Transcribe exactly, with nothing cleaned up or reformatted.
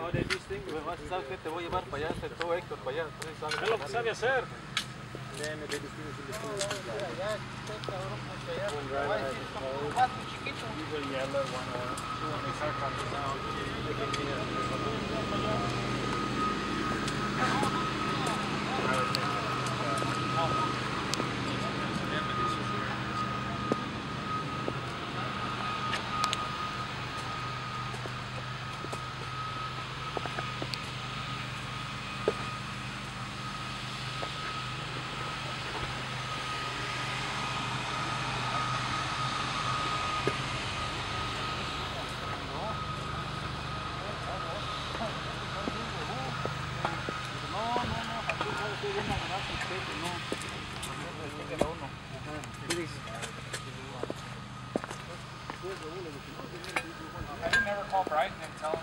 ¿Sabes qué? Te voy a llevar para allá, te voy Héctor para allá. Es lo que sabe hacer. I didn't ever call Bryson and tell him